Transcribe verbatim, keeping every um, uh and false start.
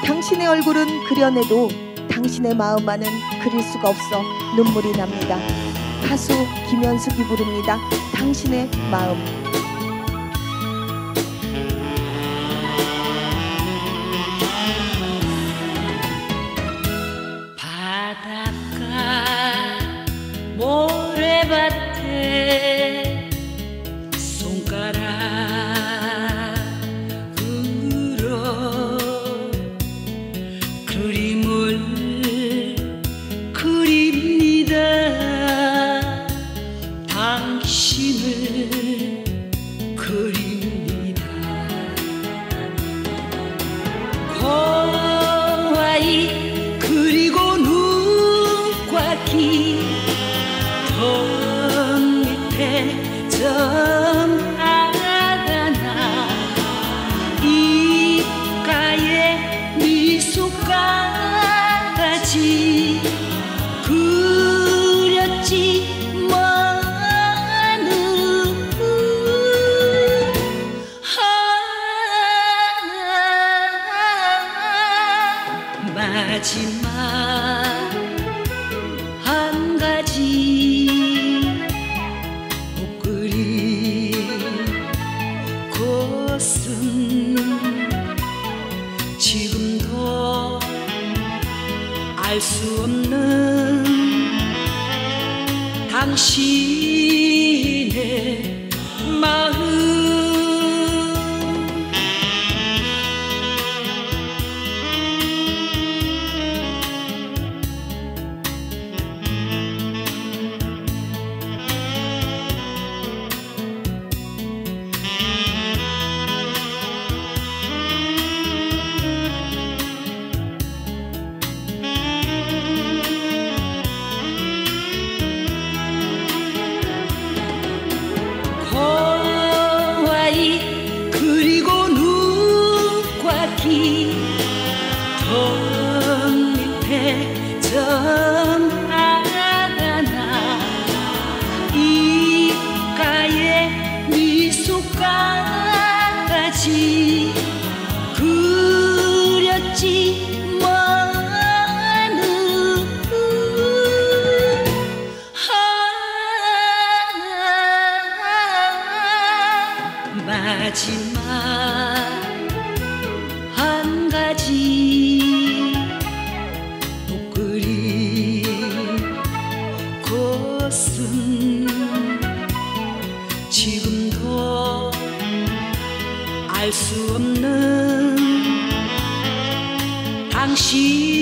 당신의 얼굴은 그려내도 당신의 마음만은 그릴 수가 없어 눈물이 납니다. 가수 김현숙이 부릅니다. 당신의 마음. 바닷가 모래밭에 손가락으로 그림을 그립니다. 당신을 그립니다. 고와이 그리고 눈과 귀 턱 밑에 점 하나 입가에 미소까지 그렸지만은 마지막 한 가지 못 그린 곳은 지금도 알 수 없는 당신의 마음. 고와이 그리고 눈과 귀 턱 밑에 점 하나 입가에 미소까지 그렸지만은 마지막 한 가지 못 그린 곳은 지금도 알 수 없는 당신